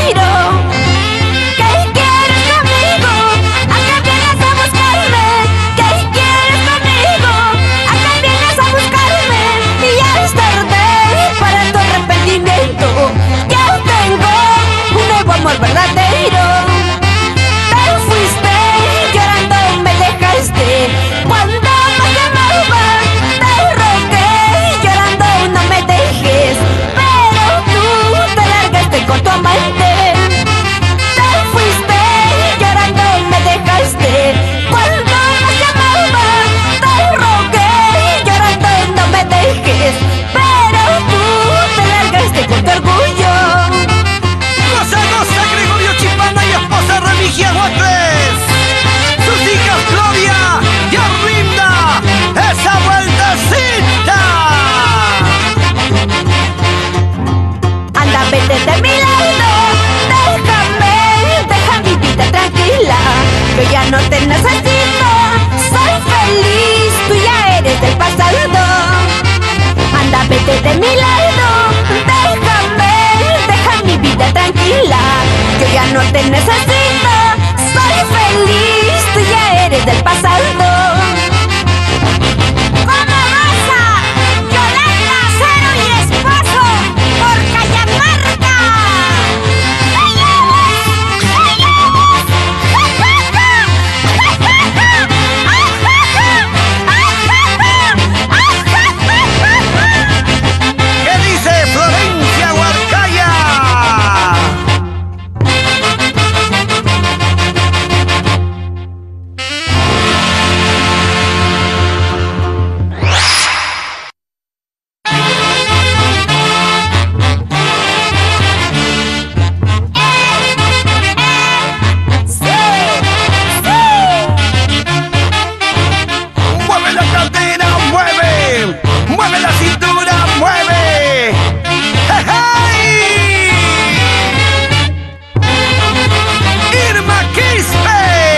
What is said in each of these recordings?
verdadero. ¿Qué quieres conmigo? ¿A qué vienes a buscarme? ¿Qué quieres conmigo? ¿A qué vienes a buscarme? Y ya es tarde para tu arrepentimiento. Ya tengo un nuevo amor verdadero. Te fuiste llorando, me dejaste cuando más te amaba. Te rogué llorando, no me dejes, pero tú te largaste con tu amante. Te fuiste llorando, me dejaste cuando más te amaba. Te rogué llorando, no me dejes, pero tú te largaste con tu orgullo. Goza, goza, Gregorio Chipana y esposa Remigia Guatres. Sus hijas Gloria y Arlinda. ¡Esa vueltecita! Anda, vete de mi lado, déjame, deja mi vida tranquila. Yo ya no te necesito, soy feliz, tú ya eres del pasado. Anda, vete de mi lado, déjame, deja mi vida tranquila. Yo ya no te necesito, soy feliz, tú ya eres del pasado. ¿Cómo goza? Yolanda, Cero y Esposo por Callamarca. ¿Qué dice Florencia Huarcaya? Mueve la cadera, mueve. Mueve la cintura, mueve. ¡Hey! Irma Quispe.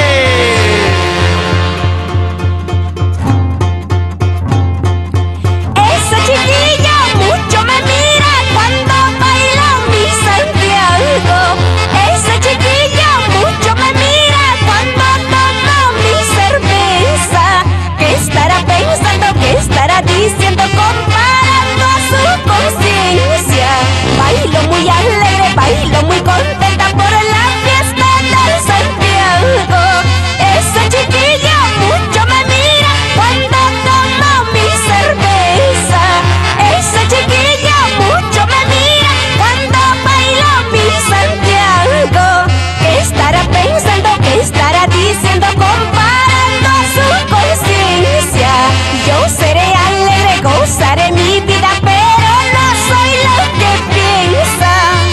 Esa chiquilla mucho me mira cuando baila mi Santiago. Esa chiquilla mucho me mira cuando tomo mi cerveza. ¿Qué estará pensando? ¿Qué estará diciendo? Comparando a su conciencia. Bailo muy alegre, bailo muy contenta por la fiesta del Santiago. Esa chiquilla mucho me mira cuando tomo mi cerveza. Esa chiquilla mucho me mira cuando bailo mi Santiago. ¿Qué estará pensando? ¿Qué estará diciendo? Comparando a su conciencia. Yo seré alegre, gozaré mi vida, pero no soy lo que piensa.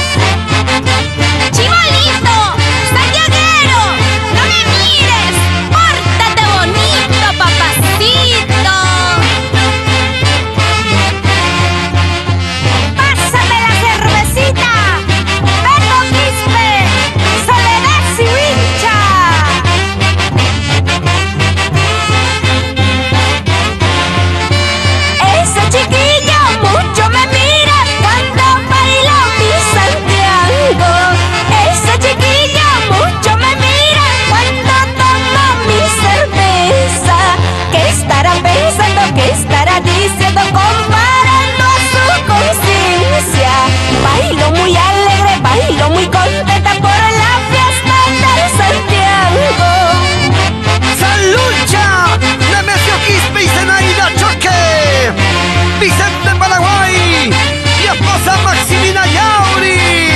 Chibolito, santiaguero, no me mires, pórtate bonito, papacito. Pásame la cervecita, Beto Quispe, Soledad Sirincha. Esa chiquilla mucho me mira cuando bailo mi Santiago. Esa chiquilla mucho me mira cuando tomo mi cerveza. ¿Qué estará pensando? ¿Qué estará diciendo? Comparando a su conciencia. Bailo muy alegre, bailo muy contenta por la fiesta del Santiago. ¡Salucha! Nemesio Quispe y Zenaida Choque. Vicente Paraguay y esposa Maximina Yauri.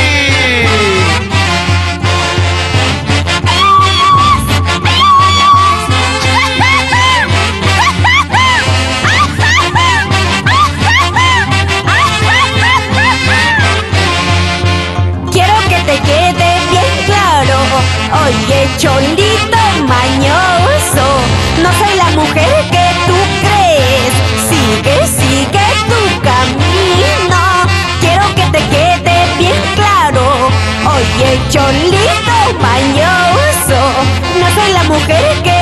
Quiero que te quede bien claro, oye cholito mañoso, no soy la mujer que tú crees. Sigue, sigue tu camino. Quiero que te quede bien claro, oye cholito mañoso, no soy la mujer que